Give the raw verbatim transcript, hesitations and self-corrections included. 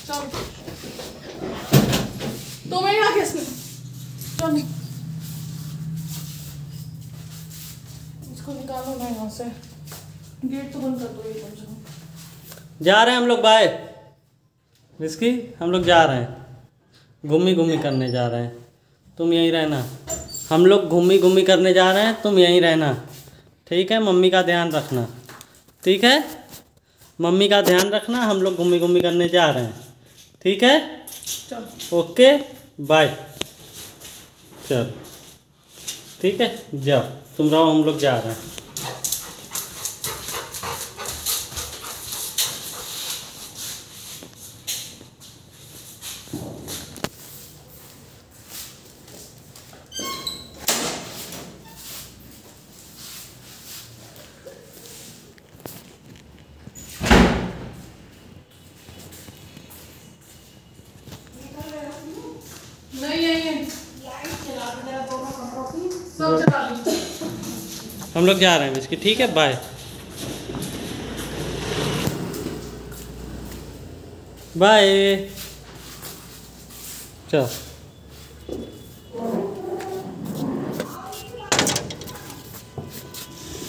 चल तुम्हें यहाँ किसने चल इसको निकालो ना यहाँ से। गेट तो बंद कर दो ये कम से कम। जा रहे हैं हम लोग, बाय विस्की, हम लोग जा रहे हैं घूमी घूमी करने जा रहे हैं, तुम यहीं रहना। हम लोग घूमी घूमी करने जा रहे हैं, तुम यहीं रहना, ठीक है। मम्मी का ध्यान रखना, ठीक है। मम्मी का ध्यान रखना, हम लोग घूमी घूमी करने जा रहे हैं, ठीक है। चल ओके बाय। चल ठीक है, जाओ तुम रहो, हम लोग जा रहे हैं। नहीं नहीं लाइट चला दे जरा, दोनों कमरों की सब जला दी। हम लोग जा रहे हैं बिस्किट, ठीक है, बाय बाय। चल